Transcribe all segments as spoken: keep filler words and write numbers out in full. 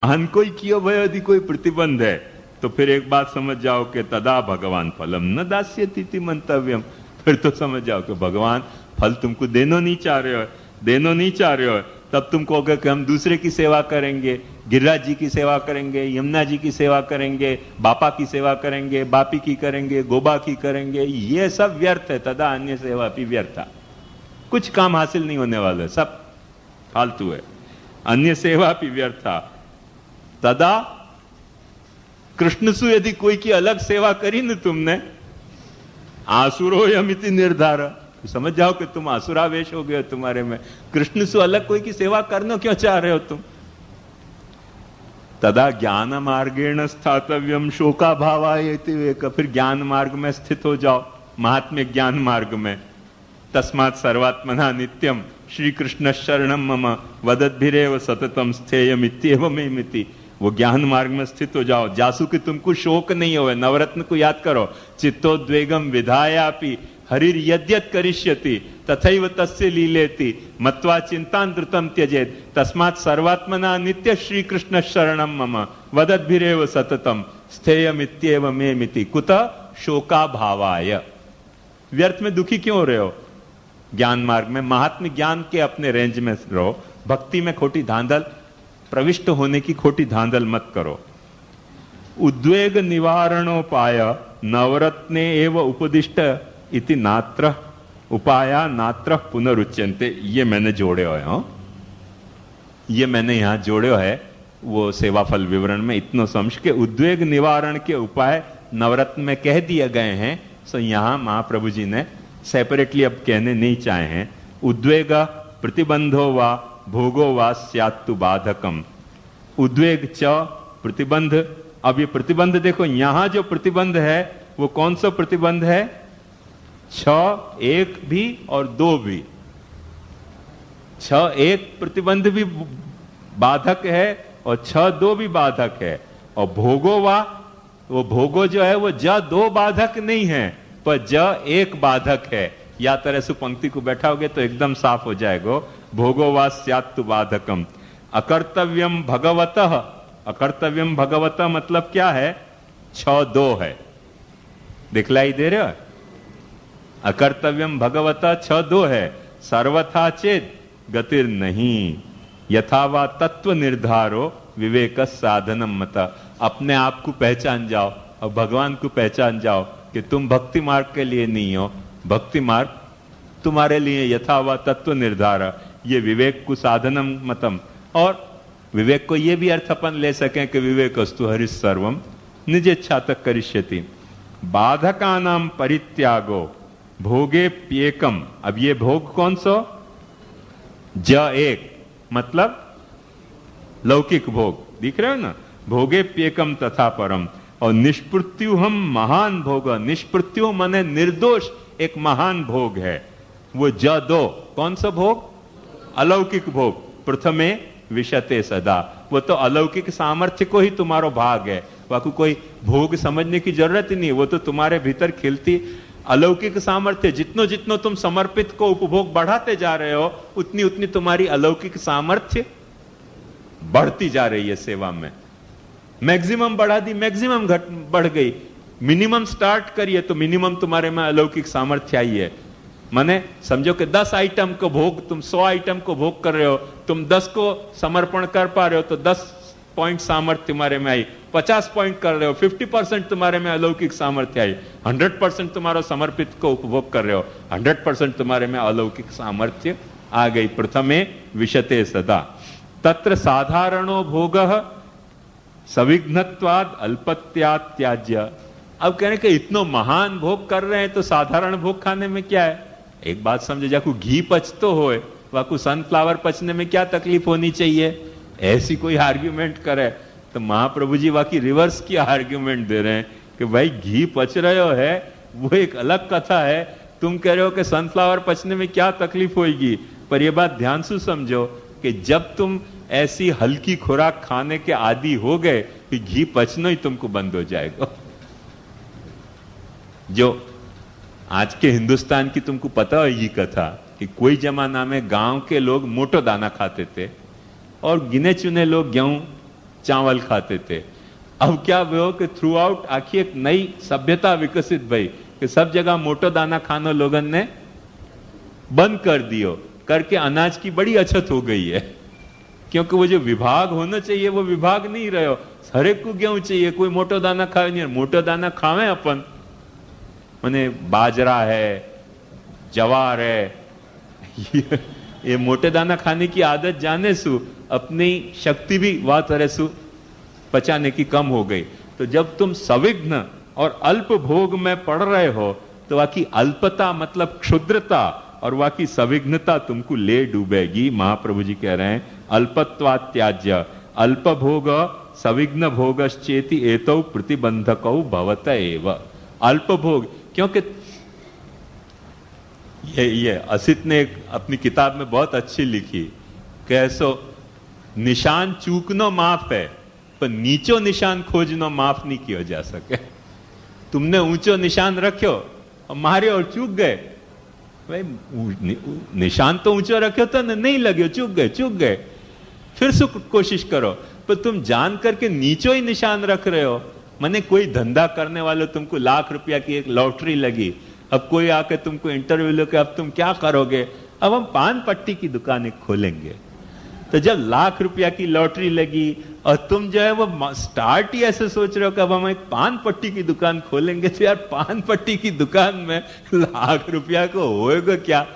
अहन कोई कियो भयो यदि कोई प्रतिबंध है तो फिर एक बात समझ जाओ कि तदा भगवान फलम न दास्यति मंतव्यम। फिर तो समझ जाओ कि भगवान फल तुमको देनो नहीं चाह रहे हो, देनो नहीं चाह रहे हो। तब तुम कहोगे कि हम दूसरे की सेवा करेंगे, गिरिराज जी की सेवा करेंगे, यमुना जी की सेवा करेंगे, बापा की सेवा करेंगे, बापी की करेंगे, गोबा की करेंगे। ये सब व्यर्थ है। तदा अन्य सेवा भी व्यर्था। कुछ काम हासिल नहीं होने वाला, सब फालतू है। अन्य सेवा भी व्यर्था। तदा कृष्णसु यदि कोई की अलग सेवा करी न तुमने, आसुरो यमिति निर्धार, तो समझ जाओ कि तुम आसुरावेश हो गए तुम्हारे में। कृष्ण से अलग कोई की सेवा करना क्यों चाह रहे हो तुम? तदा ज्ञान मार्गेण स्थातव्यम शोका भावायति विवेक। फिर ज्ञान मार्ग में स्थित हो जाओ, महात्म्य ज्ञान मार्ग में। तस्मात् सर्वात्मना नित्यम श्री कृष्ण शरणम मम वदद्भिरेव सततम स्थेयमित्येव मेमिति। वो ज्ञान मार्ग में स्थित हो जाओ, जासु कि तुमको शोक नहीं होवे। नवरत्न को याद करो, चित्तोद्वेगम विधायापि हरिर यद्यत करिष्यति तथैव तस्य लीलेति मत्वा चिंतान्द्रुतम त्यजेत। तस्मात् सर्वात्मना नित्य श्री कृष्ण शरणम मम वदद्भिरेव सततम स्थेयमित्येव मेमिति। कुतः शोका भावाय। व्यर्थ में दुखी क्यों हो रहे हो? ज्ञान मार्ग में महात्म्य ज्ञान के अपने रेंज में रहो। भक्ति में खोटी धांधल, प्रविष्ट होने की खोटी धांधल मत करो। उद्वेग निवारणोपाय नवरत्ने एव उपदिष्ट इति नात्र उपाया नात्र पुनरुच्यन्ते। ये मैंने जोड़े हुए हैं, ये मैंने यहां जोड़े है वो सेवाफल विवरण में। इतनो समझ के उद्वेग निवारण के उपाय नवरत्न में कह दिए गए हैं, सो यहां महाप्रभु जी ने सेपरेटली अब कहने नहीं चाहे हैं। उद्वेग प्रतिबंधो वा भोगो वा स्यात्तु बाधकम। उद्वेग च प्रतिबंध। अब ये प्रतिबंध देखो, यहां जो प्रतिबंध है वो कौन सा प्रतिबंध है? छ एक भी और दो भी। छ एक प्रतिबंध भी बाधक है और छ दो भी बाधक है। और भोगो वा, वो भोगो जो है वो ज दो बाधक नहीं है पर ज एक बाधक है। या तरह से पंक्ति को बैठाओगे तो एकदम साफ हो जाएगा। भोगो वा स्यात्तु बाधकम। अकर्तव्यम भगवतः। अकर्तव्यम भगवतः मतलब क्या है? छ दो है। दिखलाई दे रहे हो? अकर्तव्यम भगवतः छ दो है। सर्वथा चेत गतिर नहीं यथावा तत्व निर्धारो विवेक साधनम मत। अपने आप को पहचान जाओ और भगवान को पहचान जाओ कि तुम भक्ति मार्ग के लिए नहीं हो, भक्ति मार्ग तुम्हारे लिए यथावा तत्व निर्धार। ये विवेक को साधनम मतम। और विवेक को ये भी अर्थ अपन ले सकें कि विवेकस्तु हरि सर्वम निजेच्छा तक करिष्यति। बाधकानाम परित्यागो भोगे प्येकम। अब ये भोग कौन सो? ज एक मतलब लौकिक भोग। दिख रहे हो ना? भोगे प्येकम तथा परम। और निष्पृत्यु हम महान भोग। निष्पृत्यु माने निर्दोष एक महान भोग है वो ज दो। कौन सा भोग? अलौकिक भोग। प्रथमे विशते सदा। वो तो अलौकिक सामर्थ्य को ही तुम्हारो भाग है, वाकु कोई भोग समझने की जरूरत ही नहीं। वो तो तुम्हारे भीतर खिलती अलौकिक सामर्थ्य। जितनो जितनो तुम समर्पित को उपभोग बढ़ाते जा रहे हो उतनी उतनी तुम्हारी अलौकिक सामर्थ्य बढ़ती जा रही है सेवा में। मैक्सिमम बढ़ा दी, मैक्सिमम घट बढ़ गई। मिनिमम स्टार्ट करिए तो मिनिमम तुम्हारे में अलौकिक सामर्थ्य आई है। माने समझो कि दस आइटम को भोग, तुम सौ आइटम को भोग कर रहे हो, तुम दस को समर्पण कर पा रहे हो तो दस पॉइंट सामर्थ्य तुम्हारे में आई। पचास पॉइंट कर रहे हो, फिफ्टी परसेंट तुम्हारे में अलौकिक सामर्थ्य आई। हंड्रेड परसेंट तुम्हारा समर्पित को उपभोग कर रहे हो, हंड्रेड परसेंट तुम्हारे में अलौकिक सामर्थ्य आ गई। प्रथमे विशते सदा तत्र साधारणो भोग सविघ्नत्वाद अल्पत्यात् त्याज्य। अब कहने के इतनो महान भोग कर रहे हैं तो साधारण भोग खाने में क्या है? एक बात समझो, जाकू घी पचतो होए वाकू सनफ्लावर पचने में क्या तकलीफ होनी चाहिए? ऐसी कोई आर्ग्यूमेंट करे तो महाप्रभु जी वाकी रिवर्स की आर्ग्यूमेंट दे रहे हैं कि भाई घी पच रहे हो है वो एक अलग कथा है, तुम कह रहे हो कि सनफ्लावर पचने में क्या तकलीफ होगी। पर यह बात ध्यान से समझो कि जब तुम ऐसी हल्की खुराक खाने के आदी हो गए कि घी पचना ही तुमको बंद हो जाएगा। जो आज के हिंदुस्तान की तुमको पता है ये कथा कि कोई जमाना में गांव के लोग मोटो दाना खाते थे और गिने चुने लोग गेहूं चावल खाते थे। अब क्या हुआ कि थ्रू आउट आखिर एक नई सभ्यता विकसित भई कि सब जगह मोटो दाना खानो लोगन ने बंद कर दियो, करके अनाज की बड़ी अछत हो गई है। क्योंकि वो जो विभाग होना चाहिए वो विभाग नहीं रहे हो। हर एक को गेहूं चाहिए, कोई मोटो दाना खावे नहीं। मोटो दाना खावे अपन माने बाजरा है, जवार है, ये, ये मोटे दाना खाने की आदत जाने सु अपनी शक्ति भी वह तरह सु पचाने की कम हो गई। तो जब तुम सविघ्न और अल्प भोग में पड़ रहे हो तो वहां की अल्पता मतलब क्षुद्रता और वहां की सविघ्नता तुमको ले डूबेगी। महाप्रभु जी कह रहे हैं अल्पत्वात्याज्य अल्प भोग सविघ्न भोगश्चेति एतौ प्रतिबंधकौ भवत एव। अल्प भोग, क्योंकि ये ये असित ने एक अपनी किताब में बहुत अच्छी लिखी, कैसो निशान चूकनो माफ है पर नीचो निशान खोजनो माफ नहीं किया जा सके। तुमने ऊंचो निशान रखो और मारे और चूक गए, भाई निशान तो ऊंचो रखो तो नहीं लगे, चूक गए चूक गए, फिर से कोशिश करो। पर तुम जान करके नीचो ही निशान रख रहे हो। माने कोई धंधा करने वाले तुमको लाख रुपया की एक लॉटरी लगी, अब कोई आके तुमको इंटरव्यू लो कि अब तुम क्या करोगे, अब हम पान पट्टी की दुकान खोलेंगे। तो जब लाख रुपया की लॉटरी लगी और तुम जो है वो स्टार्ट ही ऐसे सोच रहे हो कि अब हम एक पान पट्टी की दुकान खोलेंगे, तो यार पान पट्टी की दुकान में लाख रुपया को होएगा क्या,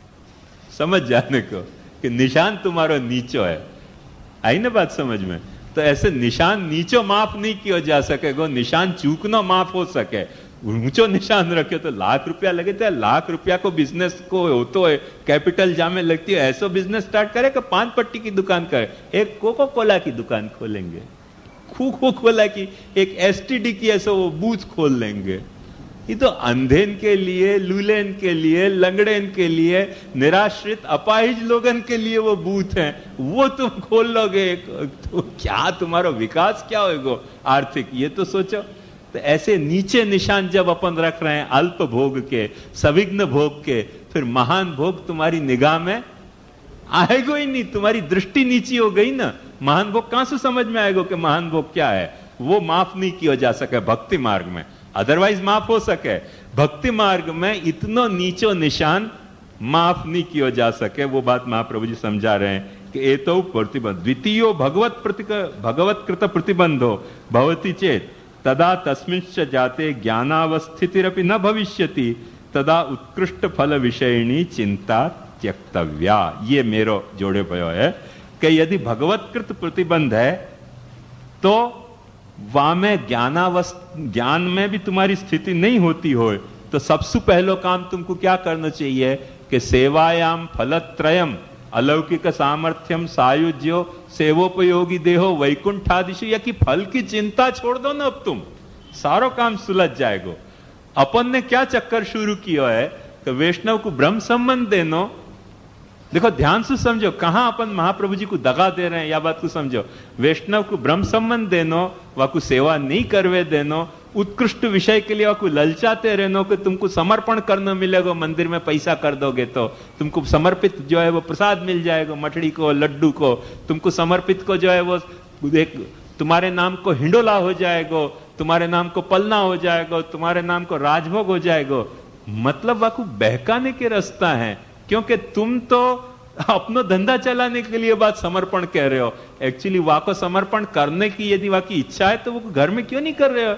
समझ जाने को कि निशान तुम्हारा नीचो है। आई ना बात समझ में? तो ऐसे निशान नीचो माफ नहीं किया जा सकेगा, निशान चूकना माफ हो सके। ऊंचो निशान रखे तो लाख रुपया लगे तो लाख रुपया को बिजनेस को हो तो है, कैपिटल जामे लगती है, ऐसा बिजनेस स्टार्ट करे कि पान पट्टी की दुकान करे, एक कोको कोला की दुकान खोलेंगे, कोको कोला की एक एसटीडी की ऐसा वो बूथ खोल लेंगे। ये तो अंधेन के लिए, लूलेन के लिए, लंगड़ेन के लिए, निराश्रित अपाहिज लोगन के लिए वो बूथ हैं, वो तुम खोल लोगे तो क्या तुम्हारा विकास क्या होगा आर्थिक, ये तो सोचो। तो ऐसे नीचे निशान जब अपन रख रहे हैं अल्प भोग के, सविघ्न भोग के, फिर महान भोग तुम्हारी निगाह में आएगा ही नहीं, तुम्हारी दृष्टि नीची हो गई ना। महान भोग कहां से समझ में आएगा कि महान भोग क्या है? वो माफ नहीं किया जा सके भक्ति मार्ग में, अदरवाइज माफ हो सके। भक्ति मार्ग में इतना नीचो निशान माफ नहीं किया जा सके। वो बात महाप्रभु जी समझा रहे हैं कि एतो प्रतिबंध द्वितीयो भगवत प्रतिक भगवत कृत प्रतिबंधो भवति चेत तदा तस्मिंश्च जाते ज्ञानावस्थितिरपि न भविष्यति तदा उत्कृष्ट फल विषयिणी चिंता त्यक्तव्या। ये मेरो जोड़े भयो है कि यदि भगवत्कृत प्रतिबंध है तो वहां में ज्ञानावस्थ ज्ञान में भी तुम्हारी स्थिति नहीं होती हो, तो सबसे पहलो काम तुमको क्या करना चाहिए कि सेवायाम फलत्रयम अलौकिक सामर्थ्यम सायुज्यो सेवोपयोगी देहो वैकुंठादिशु, या कि फल की चिंता छोड़ दो ना, अब तुम सारो काम सुलझ जाएगा। अपन ने क्या चक्कर शुरू किया है कि वैष्णव को ब्रह्म संबंध देनो। देखो ध्यान से समझो कहां अपन महाप्रभु जी को दगा दे रहे हैं, या बात को समझो। वैष्णव को ब्रह्म संबंध देनो, वह को सेवा नहीं करवे देनो, उत्कृष्ट विषय के लिए वह को ललचाते रहनो कि तुमको समर्पण करना मिलेगा, मंदिर में पैसा कर दोगे तो तुमको समर्पित जो है वो प्रसाद मिल जाएगा, मठड़ी को, लड्डू को, तुमको समर्पित को जो है वो एक तुम्हारे नाम को हिंडोला हो जाएगा, तुम्हारे नाम को पलना हो जाएगा, तुम्हारे नाम को राजभोग हो जाएगा। मतलब वह को बहकाने के रास्ता है, क्योंकि तुम तो अपना धंधा चलाने के लिए बात समर्पण कह रहे हो। एक्चुअली वहां को समर्पण करने की यदि वहां की इच्छा है तो वो घर में क्यों नहीं कर रहे हो?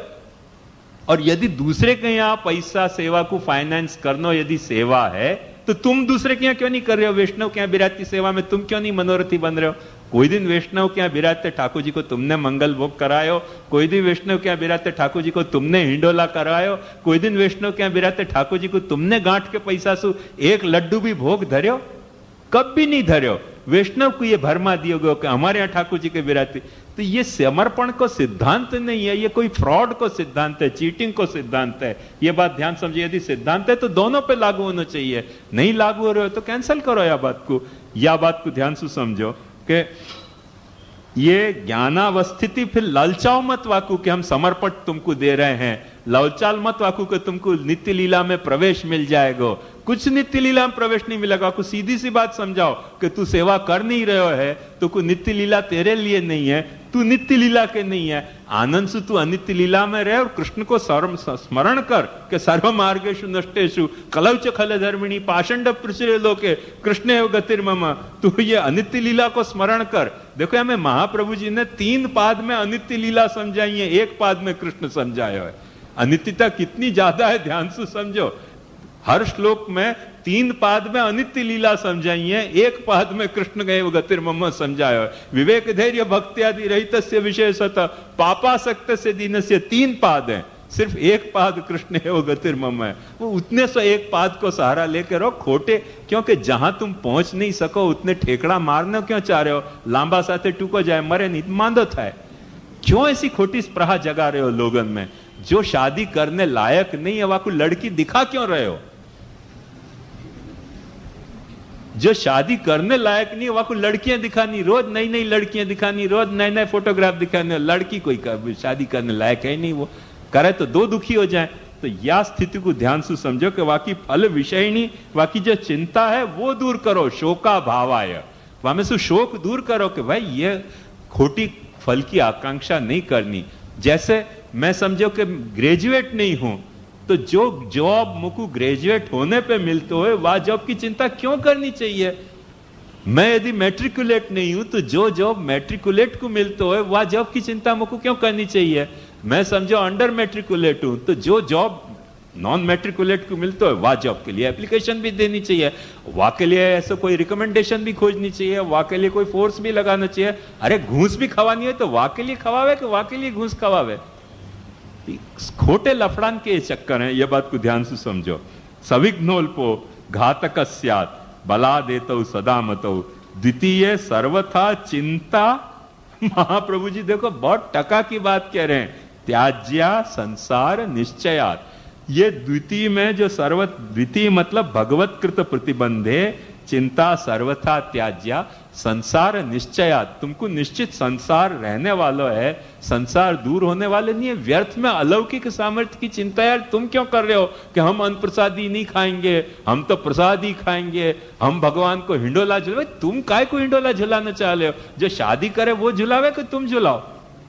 और यदि दूसरे के यहां पैसा सेवा को फाइनेंस करना यदि सेवा है तो तुम दूसरे के यहां क्यों नहीं कर रहे हो? वैष्णव के यहां विराट सेवा में तुम क्यों नहीं मनोरथी बन रहे हो? कोई दिन वैष्णव के यहां विराजते ठाकुर जी को तुमने मंगल भोग करायो, कोई दिन वैष्णव के यहां विराजते ठाकुर जी को तुमने हिंडोला करायो, कोई दिन वैष्णव के यहां विराजते ठाकुर जी को तुमने गांठ के पैसा सु एक लड्डू भी भोग धर्यो? कब भी नहीं धर्यो। वैष्णव को ये भरमा दियो गयो कि हमारे यहां ठाकुर जी के विराजते। तो ये समर्पण को सिद्धांत नहीं है, ये कोई फ्रॉड को सिद्धांत है, चीटिंग को सिद्धांत है। ये बात ध्यान समझिए, यदि सिद्धांत है तो दोनों पे लागू होना चाहिए, नहीं लागू हो रहे हो तो कैंसिल करो यह बात को। यह बात को ध्यान से समझो कि ये ज्ञानावस्थिति, फिर ललचाओ मत वाकू कि हम समर्पण तुमको दे रहे हैं, लवचाल मत वाकू के तुमको नित्य लीला में प्रवेश मिल जाएगा। कुछ नित्य लीला में प्रवेश नहीं मिलेगा। को सीधी सी बात समझाओ कि तू सेवा कर नहीं रहे है तो कोई नित्य लीला तेरे लिए नहीं है, तू नित्य लीला के नहीं है। आनंद से तू अनित्य लीला में रहे और कृष्ण को स्मरण कर के सर्व मार्गेषु नष्टेषु कलौच खल धर्मिणी पाषंड प्रचुरे लोके कृष्ण एव गतिर्मम। तू ये अनित्य लीला को स्मरण कर। देखो हमें महाप्रभु जी ने तीन पाद में अनित्य लीला समझाई है, एक पाद में कृष्ण समझाया है। अनित्यता कितनी ज्यादा है ध्यान से समझो। हर श्लोक में तीन पाद में अनित्य लीला समझाई है, एक पाद में कृष्ण गए गतिर्मम समझाया है। विवेक धैर्य भक्ति आदि रहितस्य विशेषतः पापासक्त से दीनस्य तीन पाद हैं, सिर्फ एक पाद कृष्ण है वो गतिर्मम है। वो उतने से एक पाद को सहारा लेके रहो खोटे, क्योंकि जहां तुम पहुंच नहीं सको उतने ठेकड़ा मारने क्यों चाह रहे हो। लांबा साथे टूको जाए मरे नहीं मांदो था। क्यों ऐसी खोटी स्प्रहा जगा रहे हो लोगन में। जो शादी करने लायक नहीं है वहां को लड़की दिखा क्यों रहे हो। जो शादी करने लायक नहीं है वहां को लड़कियां दिखानी, रोज नई नई लड़कियां दिखानी, रोज नए नए फोटोग्राफ दिखाने। लड़की कोई कर, शादी करने लायक है नहीं, वो करे तो दो दुखी हो जाए। तो यह स्थिति को ध्यान से समझो कि वाकई फल विषयनी वाकई जो चिंता है वो दूर करो। शोका भावाय, वहां में से शोक दूर करो कि भाई ये खोटी फल की आकांक्षा नहीं करनी। जैसे मैं समझो कि ग्रेजुएट नहीं हूं तो जो जॉब मुझको ग्रेजुएट होने पे मिलते हो वह जॉब की चिंता क्यों करनी चाहिए। मैं यदि मैट्रिकुलेट नहीं हूं तो जो जॉब मैट्रिकुलेट को मिलते हो वह जॉब की चिंता मुझको क्यों करनी चाहिए। मैं समझो अंडर मैट्रिकुलेट हूं तो जो जॉब नॉन मैट्रिकुलेट को मिलते हो वह जॉब के लिए एप्लीकेशन भी देनी चाहिए, वहां के लिए ऐसा कोई रिकमेंडेशन भी खोजनी चाहिए, वहां के लिए कोई फोर्स भी लगाना चाहिए। अरे घूस भी खवानी है तो वहां के लिए खवावे कि वहां के लिए घूस खवावे। खोटे लफड़ान के चक्कर हैं, यह बात को ध्यान से समझो। सविघ्नोल्पो घातक बला देतो सदा मतो द्वितीय सर्वथा चिंता। महाप्रभु जी देखो बहुत टका की बात कह रहे हैं। त्याज्या संसार निश्चयात, ये द्वितीय में जो सर्व द्वितीय मतलब भगवत कृत प्रतिबंधे चिंता सर्वथा त्याज्या संसार निश्चयात। तुमको निश्चित संसार रहने वाला है, संसार दूर होने वाले नहीं है। व्यर्थ में अलौकिक सामर्थ्य की चिंता यार तुम क्यों कर रहे हो कि हम अन्न प्रसादी नहीं खाएंगे, हम तो प्रसाद ही खाएंगे, हम भगवान को हिंडोला झुलावे। तुम काय को हिंडोला झुलाना चाह रहे हो। जो शादी करे वो झुलावे कि तुम झुलाओ।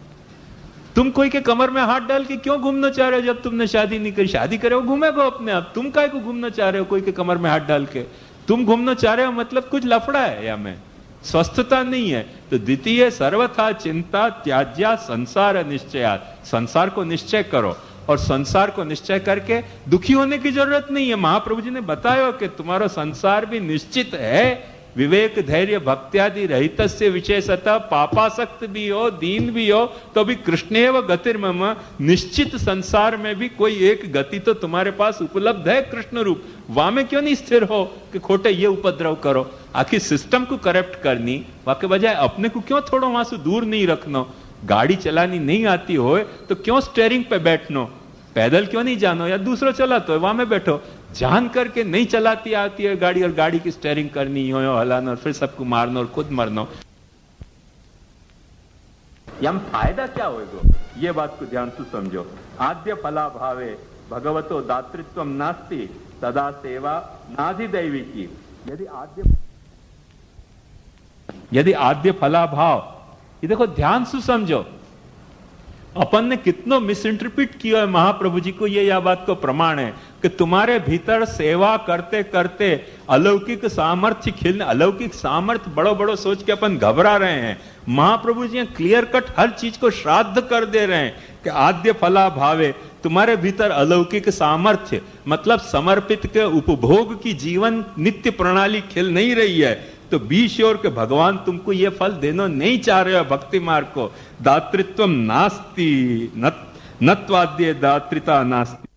तुम कोई के कमर में हाथ डाल के क्यों घूमना चाह रहे हो जब तुमने शादी नहीं करी। शादी करे वो घूमेगा अपने आप, तुम काय को घूमना चाह रहे हो कोई के कमर में हाथ डाल के। तुम घूमना चाह रहे हो मतलब कुछ लफड़ा है या में स्वस्थता नहीं है। तो द्वितीय सर्वथा चिंता त्याज्या संसार निश्चयात, संसार को निश्चय करो और संसार को निश्चय करके दुखी होने की जरूरत नहीं है। महाप्रभु जी ने बताया कि तुम्हारा संसार भी निश्चित है। विवेक धैर्य भक्त्यादि रहितस्य विशेषतः पापासक्त भी हो दीन भी हो तो भी कृष्णेव गतिर्मम। निश्चित संसार में भी कोई एक गति तो तुम्हारे पास उपलब्ध है कृष्ण रूप। वहां में क्यों नहीं स्थिर हो कि खोटे ये उपद्रव करो। आखिर सिस्टम को करप्ट करनी वहां के बजाय अपने को क्यों थोड़ा वहां से दूर नहीं रखना। गाड़ी चलानी नहीं आती हो तो क्यों स्टेयरिंग पे बैठनो, पैदल क्यों नहीं जानो या दूसरा चलाते हो वहां में बैठो। जान करके नहीं चलाती आती है गाड़ी और गाड़ी की स्टेयरिंग करनी हो हलाना और फिर सबको मारना और खुद मरना, यम फायदा क्या होगा। ये बात को ध्यान से समझो। आद्य फला भावे भगवतो दातृत्व नास्ति सदा सेवा नाधिदैवी की। यदि आद्य यदि आद्य फला भाव, ये देखो ध्यान से समझो। अपन ने कितनो मिस इंटरप्रिट किया है महाप्रभु जी को। ये यह बात को प्रमाण है कि तुम्हारे भीतर सेवा करते करते अलौकिक सामर्थ्य खिलने, अलौकिक सामर्थ्य बड़ो बड़ो सोच के अपन घबरा रहे हैं। महाप्रभु जी क्लियर कट हर चीज को श्राद्ध कर दे रहे हैं कि आद्य फला भावे, तुम्हारे भीतर अलौकिक सामर्थ्य मतलब समर्पित के उपभोग की जीवन नित्य प्रणाली खिल नहीं रही है तो बी श्योर के भगवान तुमको ये फल देना नहीं चाह रहे हो भक्ति मार्ग को। दातृत्व नास्ति नत्वाद्य दातृता नास्ति।